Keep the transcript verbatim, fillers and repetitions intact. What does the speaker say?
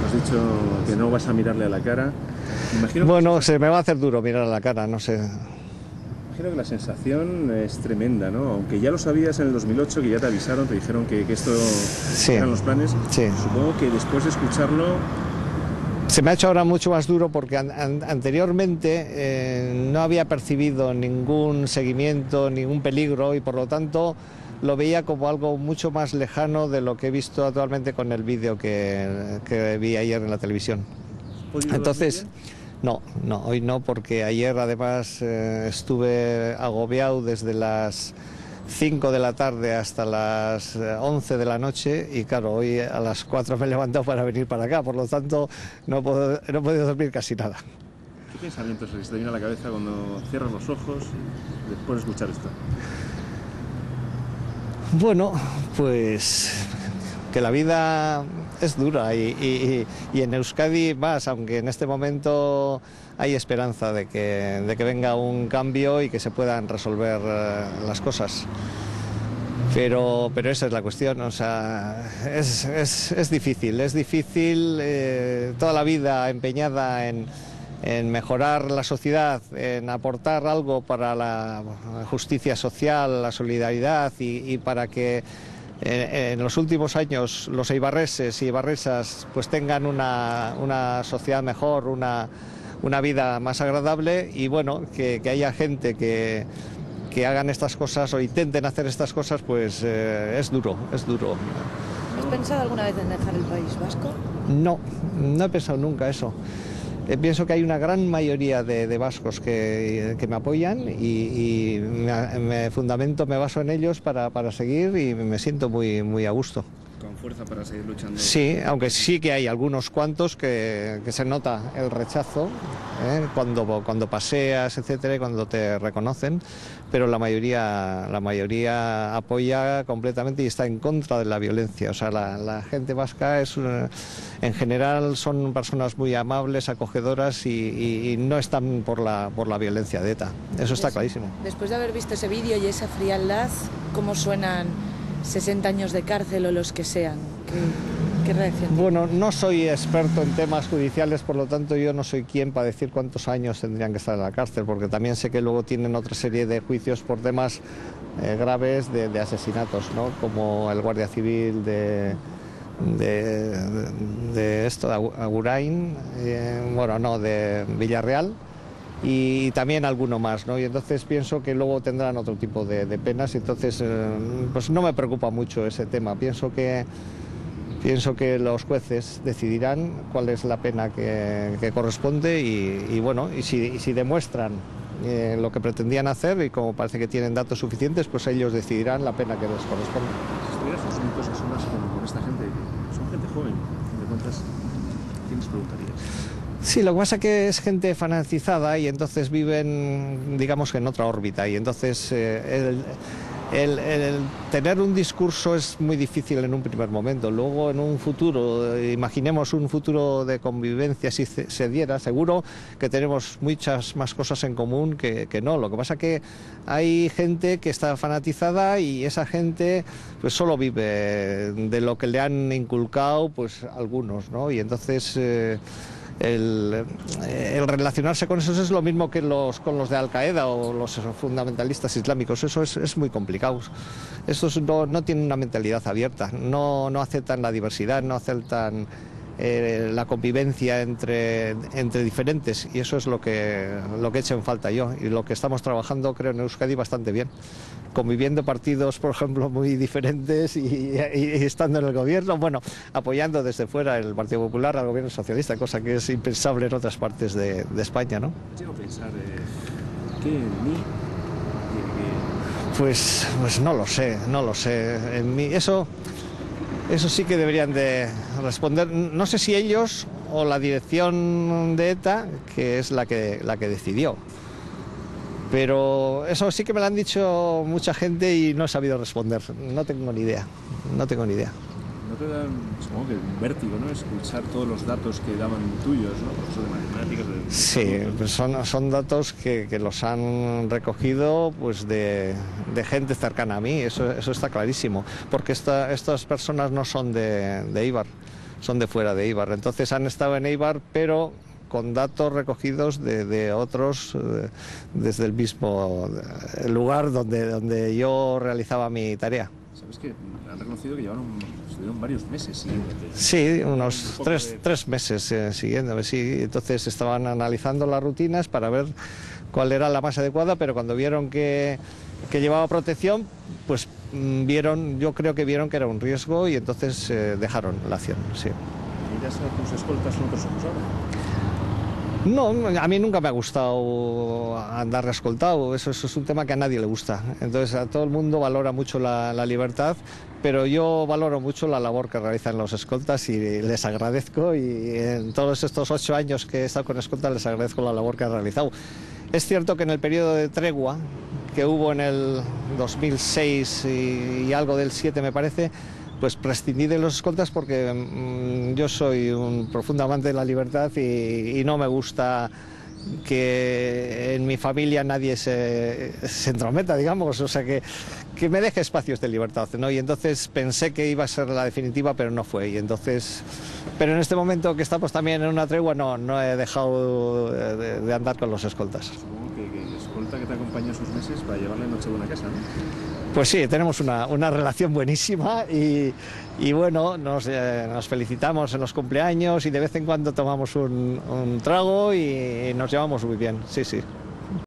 has dicho que no vas a mirarle a la cara. Imagino Bueno, que... se me va a hacer duro mirar a la cara, no sé. Imagino que la sensación es tremenda, ¿no? Aunque ya lo sabías en el dos mil ocho, que ya te avisaron, te dijeron que, que esto Sí. eran los planes. Sí. Supongo que después de escucharlo... Se me ha hecho ahora mucho más duro porque an an anteriormente eh, no había percibido ningún seguimiento, ningún peligro y por lo tanto lo veía como algo mucho más lejano de lo que he visto actualmente con el vídeo que, que vi ayer en la televisión. Entonces, no, no, hoy no, porque ayer además eh, estuve agobiado desde las cinco de la tarde hasta las once de la noche y claro, hoy a las cuatro me he levantado para venir para acá, por lo tanto no, puedo, no he podido dormir casi nada. ¿Qué pensamientos se te viene a la cabeza cuando cierras los ojos después de escuchar esto? Bueno, pues que la vida es dura y, y, y en Euskadi más, aunque en este momento hay esperanza de que, de que venga un cambio y que se puedan resolver uh, las cosas. Pero, pero esa es la cuestión, o sea, es, es, es difícil, es difícil eh, toda la vida empeñada en, en mejorar la sociedad, en aportar algo para la justicia social, la solidaridad y, y para que en, en los últimos años los eibarreses y eibarresas pues tengan una, una sociedad mejor, una, una vida más agradable y bueno, que, que haya gente que, que hagan estas cosas o intenten hacer estas cosas, pues eh, es duro, es duro. ¿Has pensado alguna vez en dejar el País Vasco? No, no he pensado nunca eso. Eh, pienso que hay una gran mayoría de, de vascos que, que me apoyan y, y me, me fundamento, me baso en ellos para, para seguir y me siento muy, muy a gusto. Con fuerza para seguir luchando. Sí, aunque sí que hay algunos cuantos que, que se nota el rechazo ¿eh? cuando, cuando paseas, etcétera, y cuando te reconocen, pero la mayoría, la mayoría apoya completamente y está en contra de la violencia. O sea, la, la gente vasca es, en general, son personas muy amables, acogedoras y, y, y no están por la, por la violencia de ETA. Eso está clarísimo. Después de haber visto ese vídeo y esa frialdad, ¿cómo suenan sesenta años de cárcel o los que sean? ¿Qué, qué reacción tiene? Bueno, no soy experto en temas judiciales, por lo tanto yo no soy quien para decir cuántos años tendrían que estar en la cárcel, porque también sé que luego tienen otra serie de juicios por temas eh, graves de, de asesinatos, ¿no? Como el guardia civil de, de, de, de esto, de Agurain, eh, bueno, no, de Villarreal. Y también alguno más, ¿no? Y entonces pienso que luego tendrán otro tipo de, de penas y entonces eh, pues no me preocupa mucho ese tema. Pienso que, pienso que los jueces decidirán cuál es la pena que, que corresponde y, y bueno, y si, y si demuestran eh, lo que pretendían hacer y como parece que tienen datos suficientes, pues ellos decidirán la pena que les corresponde. Si estuvieras en minutos a solas con, con esta gente, son gente joven, ¿de cuántas tienes preguntarías? Sí, lo que pasa es que es gente fanatizada y entonces viven, digamos que en otra órbita y entonces eh, el, el, el tener un discurso es muy difícil en un primer momento. Luego en un futuro, imaginemos un futuro de convivencia, si se diera, seguro que tenemos muchas más cosas en común que, que no. Lo que pasa es que hay gente que está fanatizada y esa gente pues solo vive de lo que le han inculcado pues algunos, ¿no? Y entonces Eh, El, el relacionarse con esos es lo mismo que los, con los de Al Qaeda o los fundamentalistas islámicos, eso es, es muy complicado. Estos no, no tienen una mentalidad abierta, no, no aceptan la diversidad, no aceptan eh, la convivencia entre, entre diferentes y eso es lo que, lo que echo en falta yo y lo que estamos trabajando creo en Euskadi bastante bien. Conviviendo partidos, por ejemplo, muy diferentes y, y, y estando en el gobierno, bueno, apoyando desde fuera el Partido Popular al gobierno socialista, cosa que es impensable en otras partes de, de España, ¿no? Llego a pensar, eh, ¿qué en mí? Pues, pues no lo sé, no lo sé. En mí, eso, eso sí que deberían de responder. No sé si ellos o la dirección de ETA, que es la que, la que decidió. Pero eso sí que me lo han dicho mucha gente y no he sabido responder. No tengo ni idea, no tengo ni idea. ¿No te dan, supongo que un vértigo, ¿no? Escuchar todos los datos que daban tuyos, ¿no? Profesor de matemáticas. De... Sí, pues son, son datos que, que los han recogido pues de, de gente cercana a mí, eso, eso está clarísimo. Porque esta, estas personas no son de, de Eibar. son de fuera de Eibar. Entonces han estado en Eibar, pero con datos recogidos de, de otros eh, desde el mismo lugar donde, donde yo realizaba mi tarea. ¿Sabes que han reconocido que llevaron, estuvieron varios meses siguiéndote? Sí, unos un tres, de... tres meses eh, siguiéndome, sí. Entonces estaban analizando las rutinas para ver cuál era la más adecuada, pero cuando vieron que, que llevaba protección, pues vieron, yo creo que vieron que era un riesgo y entonces eh, dejaron la acción, sí. ¿Miras a tus escoltas con otros ojos ahora? No, a mí nunca me ha gustado andar escoltado, eso, eso es un tema que a nadie le gusta. Entonces a todo el mundo valora mucho la, la libertad, pero yo valoro mucho la labor que realizan los escoltas y les agradezco, y en todos estos ocho años que he estado con escoltas les agradezco la labor que han realizado. Es cierto que en el periodo de tregua que hubo en el dos mil seis y, y algo del siete me parece, pues prescindí de los escoltas porque mmm, yo soy un profundo amante de la libertad y, y no me gusta que en mi familia nadie se, se entrometa, digamos, o sea que, que me deje espacios de libertad, ¿no? Y entonces pensé que iba a ser la definitiva, pero no fue, y entonces, pero en este momento que estamos también en una tregua, no, no he dejado de, de andar con los escoltas. Supongo que, que el escolta que te acompaña esos meses va a llevarle Nochebuena a casa, ¿no? Pues sí, tenemos una, una relación buenísima y, y bueno, nos, eh, nos felicitamos en los cumpleaños y de vez en cuando tomamos un, un trago y nos llevamos muy bien, sí, sí.